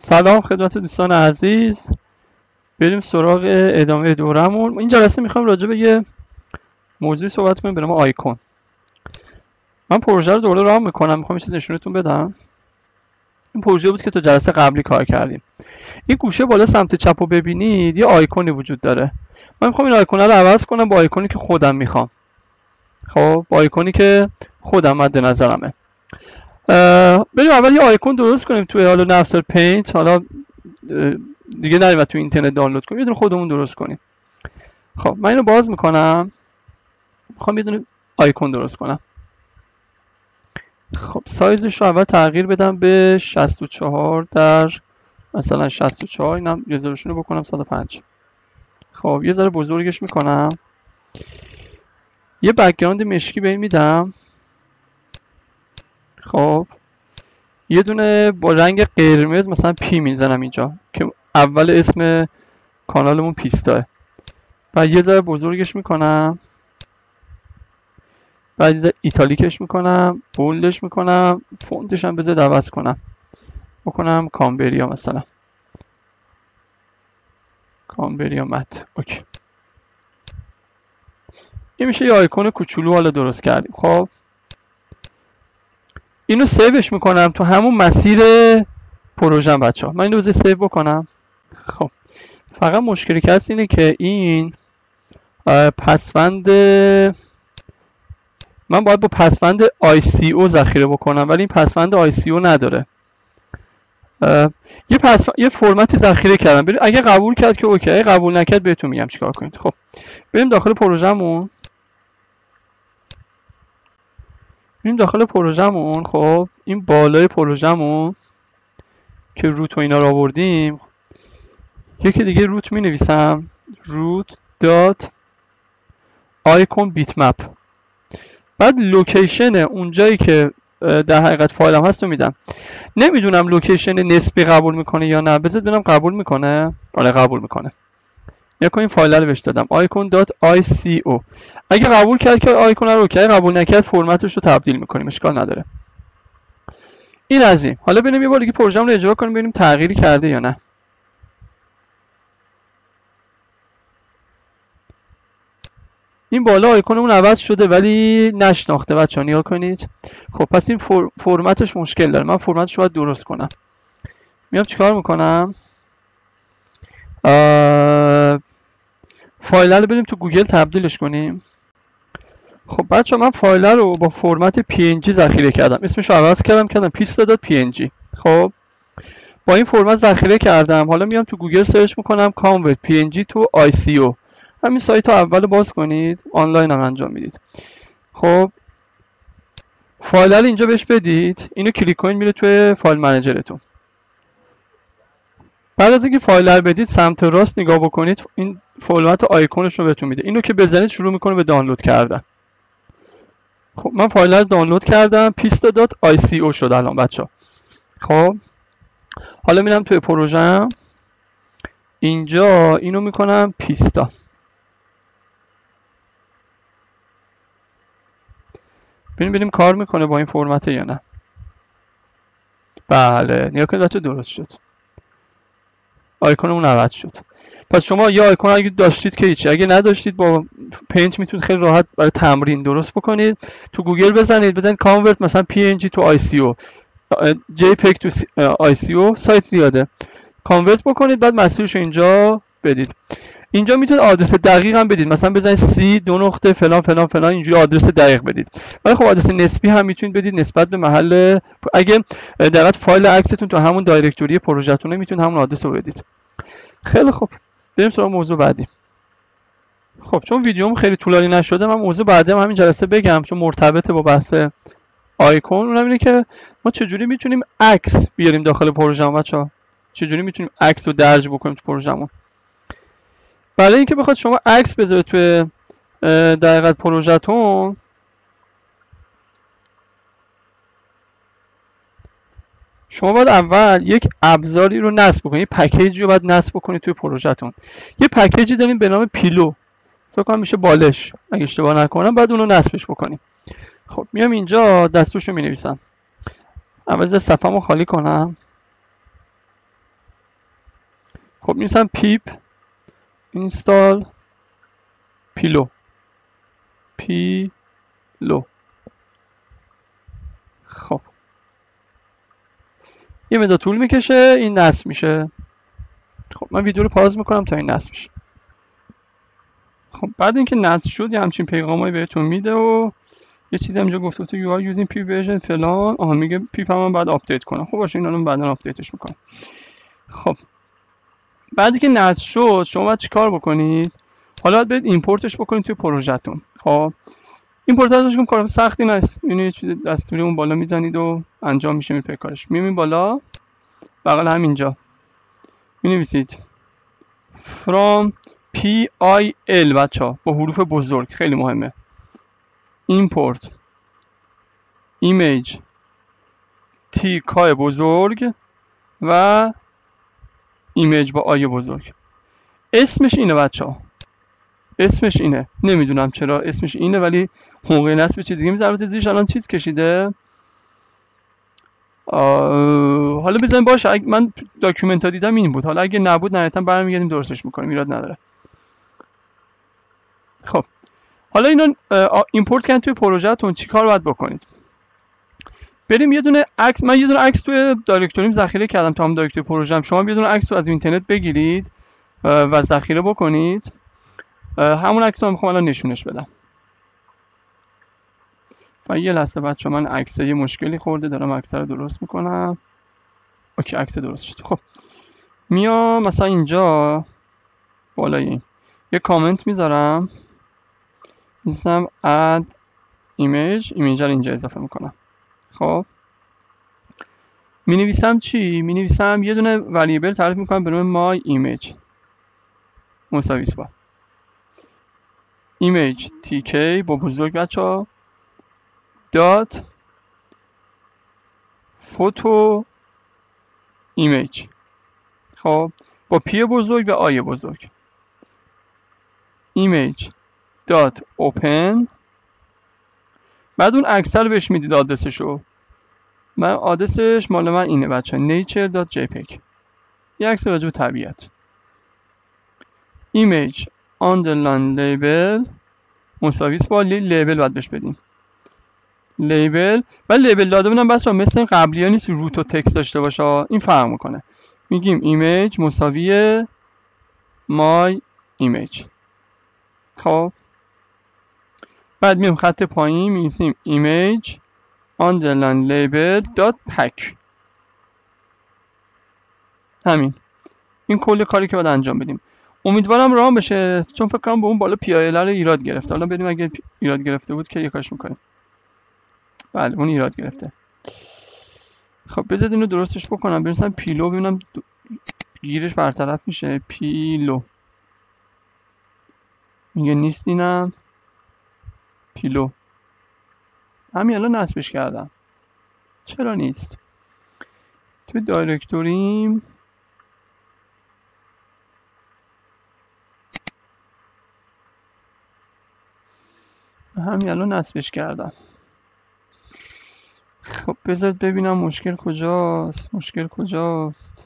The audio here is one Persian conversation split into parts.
سلام خدمت دوستان عزیز. بریم سراغ ادامه دورمون. این جلسه میخوام راجع به یه موضوعی صحبت کنیم به نام آیکون. من پروژه رو دوباره راه میکنم، میخوام یه چیز نشونتون بدم. این پروژه بود که تو جلسه قبلی کار کردیم. این گوشه بالا سمت چپ رو ببینید یه آیکونی وجود داره. من میخوام این آیکون رو عوض کنم با آیکونی که خودم میخوام. خب با آیکونی که خودم مد نظرمه. بریم اول یه آیکون درست کنیم توی حالا نفس پینت. حالا دیگه نریم تو اینترنت دانلود کنیم، یه دونه خودمون درست کنیم. خب من اینو باز میکنم، میخوام یه دونه آیکون درست کنم. خب سایزش رو اول تغییر بدم به 64 در مثلا 64، اینم رزولوشن رو بکنم 105. خب یه ذره بزرگش میکنم، یه بک‌گراند مشکی به این میدم. خب یه دونه با رنگ قرمز مثلا پی میزنم اینجا که اول اسم کانالمون پیستاه. بعد یه ذره بزرگش میکنم، بعد یه ذره ایتالیکش میکنم، بولدش میکنم، فونتش هم بذار عوض کنم، بکنم کامبریا مثلا، کامبریا مت. اوکی، این میشه یه آیکون کوچولو حالا درست کردیم. خب اینو سیوش میکنم تو همون مسیر پروژم بچه‌ها. من اینو بذار سیو بکنم. خب فقط مشکلی که هست اینه که این پسوند من باید با پسوند ICO ذخیره بکنم، ولی این پسوند ICO نداره. یه فرمتی ذخیره کردم. بریم اگه قبول کرد که اوکی، اگه قبول نکرد بهتون میگم چیکار کنید. خب بریم داخل پروژمون. خب این بالای پروژمون که روت و اینا رو آوردیم، یکی دیگه روت می نویسم، روت دات آیکون بیتمپ. بعد لوکیشن اونجایی که در حقیقت فایلم هست رو میدم. نمیدونم لوکیشن نسبی قبول میکنه یا نه، بذار ببینم قبول میکنه. آره قبول میکنه. یا این فایل رو بهش دادم icon.ico. اگه قبول کرد که آیکون رو اوکی، قبول نکرد فرمتش رو تبدیل میکنیم، اشکال نداره. این از این. حالا بریم یه بار دیگه پروژه‌مون رو اجرا کنیم ببینیم تغییری کرده یا نه. این بالا آیکونمون عوض شده ولی نشناخته بچه‌ها، نگاه کنید. خب پس این فرمتش مشکل داره. من فرمتش رو باید درست کنم. میام چیکار میکنم؟ فایل رو بریم تو گوگل تبدیلش کنیم. خب بچه من فایل رو با فرمت PNG ذخیره کردم، اسمش رو عوض کردم pista.png. خب با این فرمت ذخیره کردم. حالا میام تو گوگل سرچ میکنم convert PNG تو ICO. همین سایت رو اول باز کنید، آنلاین هم انجام میدید. خب فایل رو اینجا بهش بدید، اینو کلیک کنید میره توی فایل منیجرتون. بعد از اینکه فایل رو بدید سمت راست نگاه بکنید، این فرمت آیکونش رو بهتون میده. اینو که بزنید شروع میکنه به دانلود کردن. خب من فایل رو دانلود کردم، pista.ico شد الان بچه‌ها. خب حالا میرم توی پروژه‌ام، اینجا اینو میکنم پیستا. ببینیم کار میکنه با این فرمت یا نه. بله نگاه کنید بچه‌ها درست شد، آیکونمون عوض شد. پس شما یا آیکون اگه داشتید که هیچی، اگه نداشتید با پینت میتونید خیلی راحت برای تمرین درست بکنید. تو گوگل بزنید کانورت مثلا PNG تو ICO، JPEG تو ICO، سایت زیاده، کانورت بکنید بعد مسیرش رو اینجا بدید. اینجا میتونید آدرس دقیق هم بدید، مثلا بزنید C2 فلان فلان فلان، اینجوری آدرس دقیق بدید. ولی خب آدرس نسبی هم میتونید بدید نسبت به محل. اگه دقیقاً فایل عکستون تو همون دایرکتوری پروژه‌تونه میتونید همون آدرس رو بدید. خیلی خوب، بریم سراغ موضوع بعدی. خب چون ویدیوم خیلی طولانی نشده، من موضوع بعدی هم همین جلسه بگم چون مرتبط با بحث آیکون. اونم اینه که ما چجوری میتونیم عکس بیاریم داخل پروژه‌مون بچه‌ها. چجوری میتونیم عکس رو درج بکنیم تو پروژه‌مون. برای اینکه بخواد شما عکس بذارید توی در حقیقت پروژه‌تون، شما باید اول یک ابزاری رو نصب بکنید، یک پکیجی رو باید نصب بکنید توی پروژه‌تون. یه پکیجی داریم به نام پیلو، فکر کنم میشه بالش اگه اشتباه نکنم، بعد اون رو نصبش بکنیم. خب میام اینجا دستورش رو مینویسم. اول صفحه‌مو خالی کنم. خب می‌نویسم پیپ اینستال پیلو پیلو. خب یه مدت طول میکشه این نصب میشه. خب من ویدیو رو پاز میکنم تا این نصب میشه. خب بعد اینکه نصب شد یه همچین پیغامایی بهتون میده و یه چیزی اینجا گفته تو یو آر یوزینگ پی ورژن فلان. میگه پیپ هم بعد آپدیت کنم. خب باشه اینا رو بعدا آپدیتش میکنم. خب بعدی که نصب شد شما باید چیکار بکنید؟ حالا باید برید ایمپورتش بکنید توی پروژهتون. خب ایمپورتش کنم کار سختی نیست. اینو یه چیز دستوری اون بالا میزنید و انجام میشه میره کارش. میمین بالا بغل همینجا مینویسید from PIL بچه‌ها با حروف بزرگ خیلی مهمه. import image T کای بزرگ و ایمیج با آی بزرگ. اسمش اینه بچه‌ها. اسمش اینه. نمیدونم چرا اسمش اینه ولی موقع نصب چیز دیگه میذاره. زیرش الان چیز کشیده. حالا بزنیم باشه. من داکیومنت ها دیدم این بود. حالا اگه نبود نهایتا برمیگردیم درستش میکنیم. ایراد نداره. خب حالا اینا ایمپورت کردن توی پروژهتون چیکار باید بکنید؟ بریم یه دونه عکس. من یه دونه عکس توی دایرکتوریم ذخیره کردم تا هم دایرکتوری پروژه‌ام. شما یه دونه عکس رو از اینترنت بگیرید و ذخیره بکنید. همون عکس رو میخوام الان نشونش بدم. و یه لحظه بچه‌ها من عکس یه مشکلی خورده دارم عکس رو درست میکنم. اوکی عکس درست شد. خب میام مثلا اینجا بالای این یه کامنت میذارم. میذارم add image رو اینجا اضافه میکنم. خب می نویسم چی؟ می نویسم یه دونه وریبل تعریف میکنم به نام my image مساوی با image tk با بزرگ بچه‌ها dot photo image. خب با پی بزرگ و آی بزرگ image dot open. بعد اون عکس رو بهش میدید آدرسشو. من آدرسش مال من اینه بچه‌ها nature.jpg. یه عکس راجع به طبیعت. image underline label مساوی با لیبل باید بهش بدیم. لیبل و لیبل داده بودم بچه‌ها مثل این قبلی ها نیست روت و تکست داشته باشه. این فرق میکنه. میگیم ایمیج مساوی مای ایمیج. خب بعد میام خط پایین می‌نویسیم ایمیج underline label dot pack. همین. این کل کاری که باید انجام بدیم. امیدوارم راه بشه چون فکر کنم به اون بالا پی ال رو ایراد گرفته. حالا بریم اگه ایراد گرفته بود که یکاش میکنیم. بله اون ایراد گرفته. خب بذارید اینو درستش بکنم. بریم پیلو ببینم گیرش برطرف میشه. پیلو میگه نیست اینم. پیلو همین الان نصبش کردم. چرا نیست؟ توی دایرکتوریم همین الان نصبش کردم. خب بذارید ببینم مشکل کجاست. مشکل کجاست؟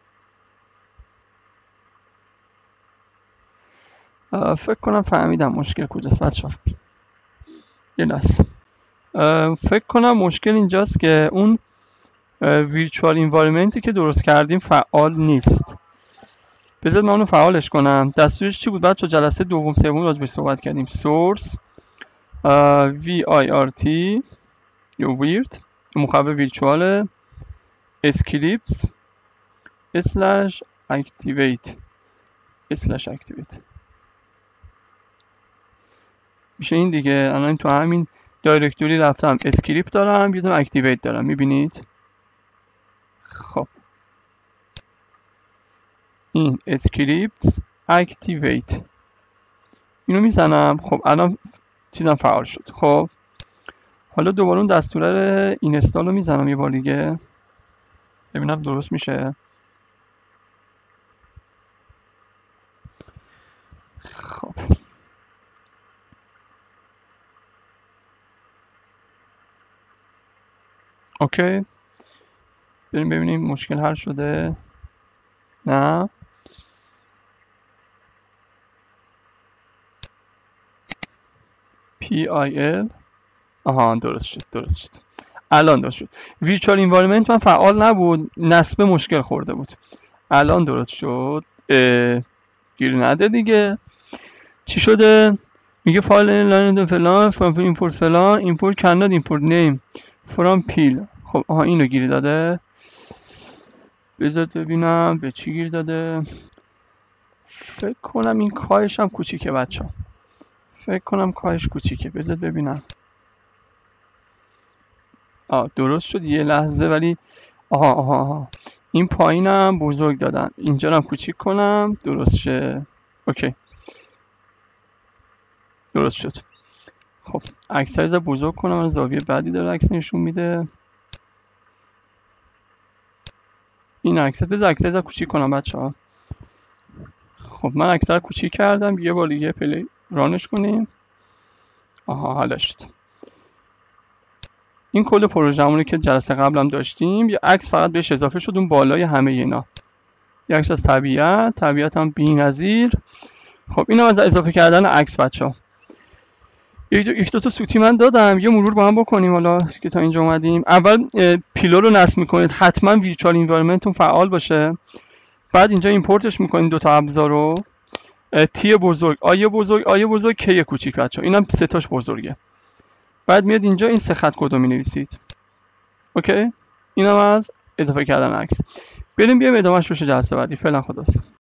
فکر کنم فهمیدم مشکل کجاست بچه‌ها. یه لحظه. فکر کنم مشکل اینجاست که اون ویرچوال انوایرمنتی که درست کردیم فعال نیست. بذارید من اونو فعالش کنم. دستورش چی بود بچه‌ها؟ جلسه دوم سوم راجع بهش صحبت کردیم. source virt یا ویرت مخبر ویرچوال اسکریپتس اسلش اکتیویت میشه این دیگه. الان تو همین دایرکتوری رفتم اسکریپت دارم یه دونه اکتیویت دارم. میبینید؟ خب این اسکریپتس اکتیویت اینو میزنم. خب الان چیزم فعال شد. خب حالا دوباره اون دستوره رو اینستال رو میزنم یه بار دیگه ببینم درست میشه. خب اوکی بریم ببینیم مشکل حل شده. نه PIL. آها درست شد الان درست شد. ویرچوال انوایرمنت من فعال نبود، نصب مشکل خورده بود. الان درست شد. گیر نده دیگه. چی شده؟ میگه فایل لاین فلان فرام ایمپورت فلان ایمپورت کاناد ایمپورت نیم فرام پیل. خب آها اینو گیر داده. بذار ببینم به چی گیر داده. فکر کنم این کاهش هم کوچیکه بچه‌ها. فکر کنم کاهش کوچیکه. بذار ببینم. درست شد یه لحظه ولی آها این پایینم بزرگ دادم، اینجا هم کوچیک کنم درست شه. اوکی درست شد. خب عکس سایز بزرگ کنم، از زاویه بعدی داره عکس نشون میده. این عکس بذار عکس سایز کوچیک کنم بچه‌ها. خب من عکس رو کوچیک کردم، یه بار دیگه پلی رانش کنیم. آها حالا شد. این کل پروژه‌مونه که جلسه قبلم داشتیم. یه عکس فقط بهش اضافه شد اون بالای همه اینا. یه عکس از طبیعت هم بی‌نظیر. خب اینم از اضافه کردن عکس بچه‌ها. یک دو تا سوتی من دادم، یه مرور با هم بکنیم حالا که تا اینجا اومدیم. اول پیلو رو نصب می‌کنید، حتما ویرچوال انوایرمنتتون فعال باشه. بعد اینجا ایمپورتش می‌کنید دو تا ابزار رو. تی بزرگ، آی بزرگ، کی کوچیک بچه‌ها. اینم سه تاش بزرگه. بعد میاد اینجا این سه خط کد رو می‌نویسید. اوکی؟ اینم از اضافه کردن عکس. بریم ادامهش بشه جلسه بعدی. فعلا خداحافظ.